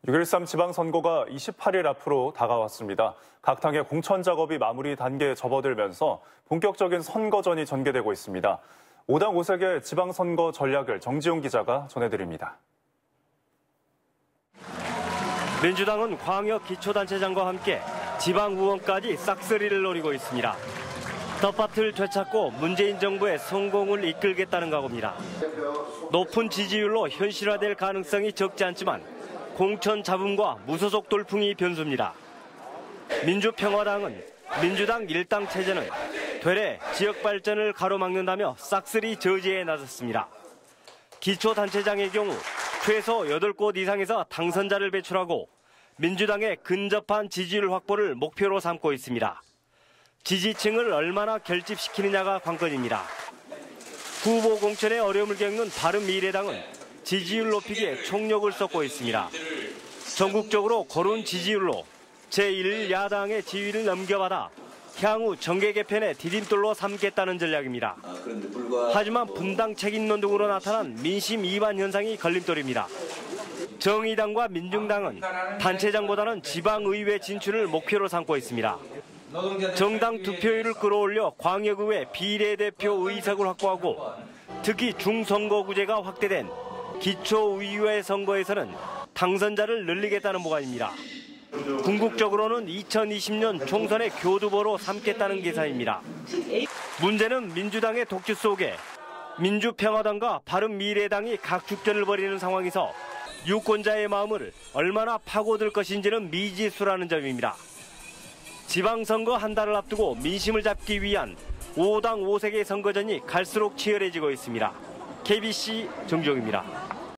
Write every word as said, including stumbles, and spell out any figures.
육점일삼 지방선거가 이십팔 일 앞으로 다가왔습니다. 각 당의 공천 작업이 마무리 단계에 접어들면서 본격적인 선거전이 전개되고 있습니다. 오당 오색의 지방선거 전략을 정지용 기자가 전해드립니다. 민주당은 광역 기초단체장과 함께 지방 의원까지 싹쓸이를 노리고 있습니다. 텃밭을 되찾고 문재인 정부의 성공을 이끌겠다는 각오입니다. 높은 지지율로 현실화될 가능성이 적지 않지만 공천 잡음과 무소속 돌풍이 변수입니다. 민주평화당은 민주당 일당 체제는 되레 지역 발전을 가로막는다며 싹쓸이 저지에 나섰습니다. 기초단체장의 경우 최소 여덟 곳 이상에서 당선자를 배출하고 민주당의 근접한 지지율 확보를 목표로 삼고 있습니다. 지지층을 얼마나 결집시키느냐가 관건입니다. 후보 공천에 어려움을 겪는 바른미래당은 지지율 높이기에 총력을 쏟고 있습니다. 전국적으로 고른 지지율로 제일 야당의 지위를 넘겨받아 향후 정계 개편의 디딤돌로 삼겠다는 전략입니다. 하지만 분당 책임론 등으로 나타난 민심 이반 현상이 걸림돌입니다. 정의당과 민중당은 단체장보다는 지방의회 진출을 목표로 삼고 있습니다. 정당 투표율을 끌어올려 광역의회 비례대표 의석을 확보하고 특히 중선거구제가 확대된 기초의회 선거에서는 당선자를 늘리겠다는 보관입니다. 궁극적으로는 이천이십 년 총선의 교두보로 삼겠다는 계산입니다. 문제는 민주당의 독주 속에 민주평화당과 바른미래당이 각축전을 벌이는 상황에서 유권자의 마음을 얼마나 파고들 것인지는 미지수라는 점입니다. 지방선거 한 달을 앞두고 민심을 잡기 위한 오당 오색의 선거전이 갈수록 치열해지고 있습니다. 케이비씨 정지용입니다.